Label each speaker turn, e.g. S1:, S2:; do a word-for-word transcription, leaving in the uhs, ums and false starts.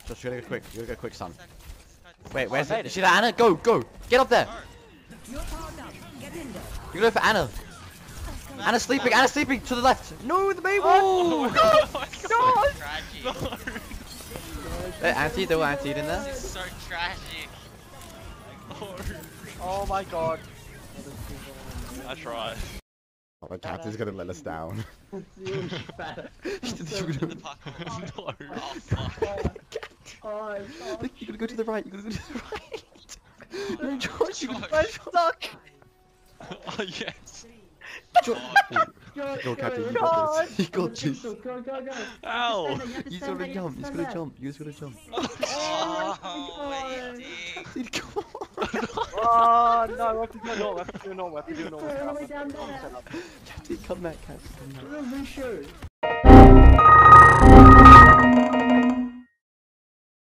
S1: Just you gotta go quick. You gotta go quick, son. Wait, where's it? You see that Anna? Go, go. Get up there. You go for Anna. Anna's sleeping. Anna's sleeping to the left. No, the baby. Oh, no. No. Hey, anti, there were anti in there.
S2: This is so tragic.
S3: Oh my god.
S4: I tried.
S1: Oh, the captain's gonna let us down.
S2: The parkour.
S4: No.
S2: Oh fuck.
S5: Oh,
S1: You gotta go to the right. You gotta go to the right. No, George, you gotta
S3: I'm stuck!
S4: Oh yes.
S1: George.
S5: go,
S1: Go, Captain. You
S5: go,
S1: got this. You got
S5: go,
S1: this.
S5: go, go, go, go.
S4: Ow.
S5: You have to
S1: You just
S5: stand there,
S1: gotta
S5: you
S1: jump. You
S5: have
S1: just
S5: to
S1: gotta
S5: stand
S1: jump. You just gotta jump.
S2: Oh, waiting.
S1: Dude, come on.
S3: Oh no, we have to do a normal, we have to do a normal, we have to do a
S5: there.
S3: normal.
S5: All the way down there.
S1: Captain, come back, Captain. Come back.
S5: We're reshoot.